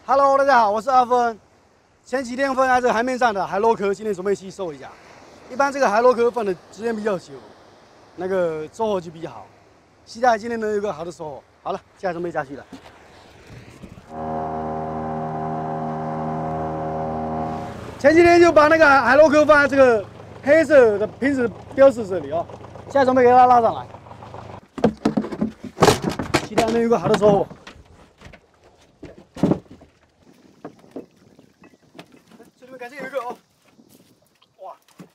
Hello， 大家好，我是阿峰。前几天放在这个海面上的海螺壳，今天准备去收一下。一般这个海螺壳放的时间比较久，那个收获就比较好。期待今天能有个好的收获。好了，现在准备下去了。前几天就把那个海螺壳放在这个黑色的瓶子标示这里哦，现在准备给它拉上来，期待能有个好的收获。 感觉有一个哦，哇，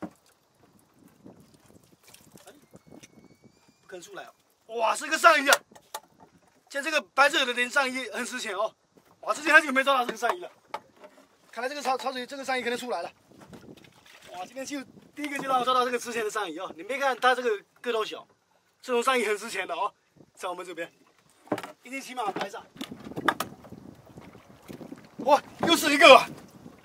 不肯出来哦，哇，是个上鱼啊！像这个白色的连上鱼很值钱哦，哇，之前很久没抓到这个上鱼了，看来这个潮水这个上鱼可能出来了，哇，今天就第一个就让我抓到这个值钱的上鱼哦，你别看它这个个头小，这种上鱼很值钱的哦，在我们这边，一定起码白上，哇，又是一个啊！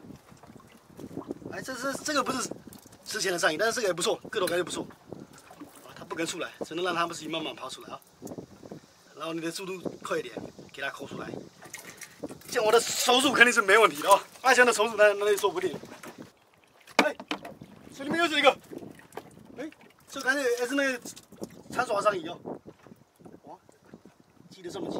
哎，这个不是之前的上鱼，但是这个也不错，个头感觉不错。啊，它不肯出来，只能让它们自己慢慢跑出来啊。然后你的速度快一点，给它抠出来。像我的手速肯定是没问题的哦，阿强的手速那就说不定。哎，这里面又是一个。哎，这感觉也是那个长爪上鱼哦。哇，记得这么清。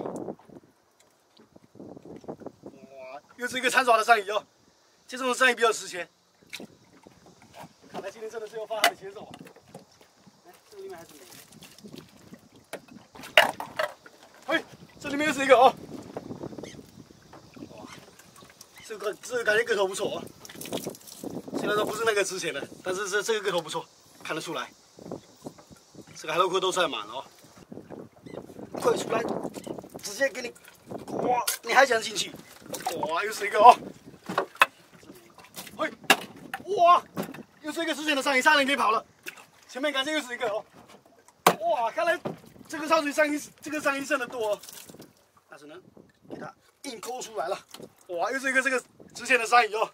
哇，又是一个长爪的上鱼哦。这种上鱼比较值钱。 看来今天真的是要发他的节奏啊！哎，这个里面还是没有。嘿，这里面又是一个哦。哇，这个感觉个头不错哦。虽然说不是那个值钱的，但是这个个头不错，看得出来。这个海螺壳都算满了哦。快出来，直接给你！哇，你还想进去？哇，又是一个哦。嘿，哇！ 又是一个之前的上鱼，差点可以跑了。前面感觉又是一个哦，哇，看来这个潮水上鱼，这个上鱼剩的多哦，那只能给它硬抠出来了。哇，又是一个这个之前的上鱼哦。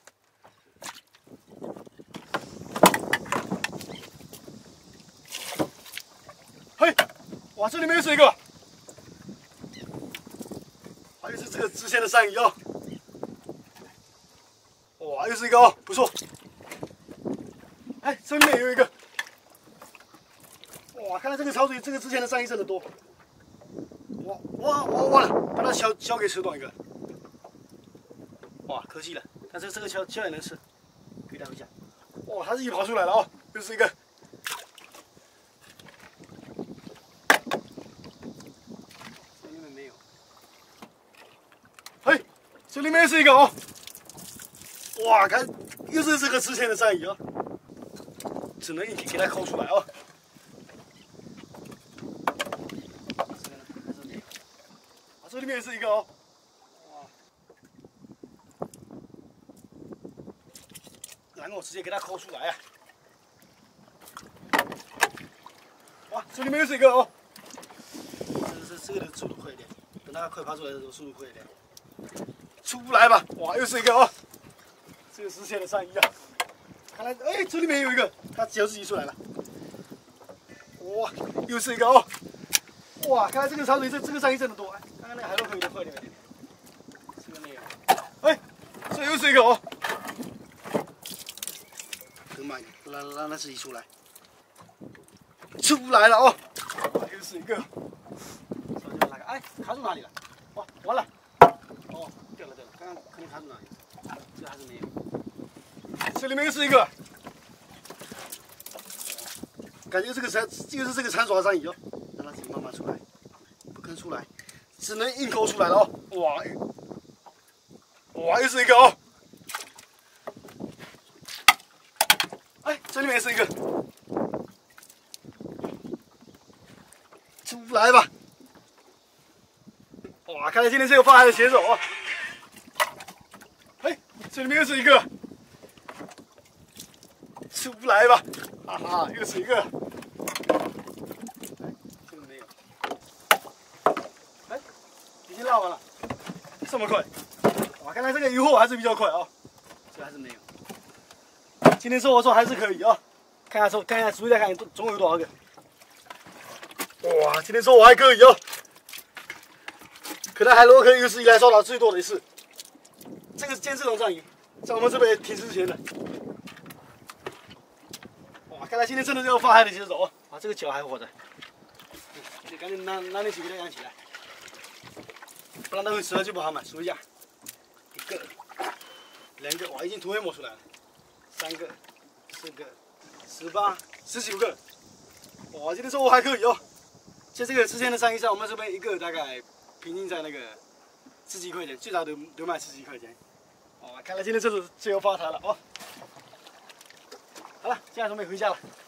嘿，哇，这里面又是一个，哇，又是这个之前的上鱼哦。哇，又是一个哦，不错。 哎，这里面有一个，哇！看来这个潮水，这个之前的上鱼剩的多。哇了，把它锹给吃断一个。哇，可惜了，但是这个锹也能吃，可以带回家。哇，它自己跑出来了哦，又是一个。这里面没有。嘿，这里面又是一个哦。哇，看又是这个之前的上鱼哦。 只能一起给它抠出来哦。这里面也是一个哦。哇！然后直接给它抠出来啊！哇，这里面又是一个哦。这个的速度快一点，等它快爬出来的时候速度快一点。出不来吧？哇，又是一个哦。这个之前的上鱼啊。 看来，哎，这里面有一个，它脚自己出来了。哇，又是一个哦！哇，看来这个潮水这个上鱼真的多。哎，刚刚那个海螺壳有点坏掉一点。这个没有。哎，这又是一个哦。更慢一点，让它自己出来。出不来了哦！又是一个。手就拿个，哎，卡住哪里了？哇，完了！哦，掉了，刚刚可能卡住哪里？这还是没有。 这里面又是一个，感觉这个又是这个长爪上鱼哦，让它自己慢慢出来，不肯出来，只能硬抠出来了哦。哇，又是一个哦。哎，这里面也是一个，出不来吧？哇，看来今天是有发海的写手哦。哎，这里面又是一个。 出不来吧？哈哈，又是一个。这个没有。哎，已经拉完了，这么快？哇，看来这个渔获还是比较快啊。这还是没有。今天收获说还是可以啊，看一下数一下看总共有多少个。哇，今天收获还可以啊。可能海螺壳有史以来收到最多的一次。 这个是监视龙上瘾，在我们这边停之前的。哇，看来今天真的要发海的节奏啊！啊，这个脚还活着，你赶紧拿点水给它养起来，不然它会死了就不好买。数一下，一个、两个，哇，已经涂黑抹出来了。3个、4个、18、19个，哇，今天收获还可以哦。像这个之前的上衣在我们这边一个大概平均在那个10几块钱，最少都卖10几块钱。哇，看来今天这是最后发财了哦。好了，现在准备回家了。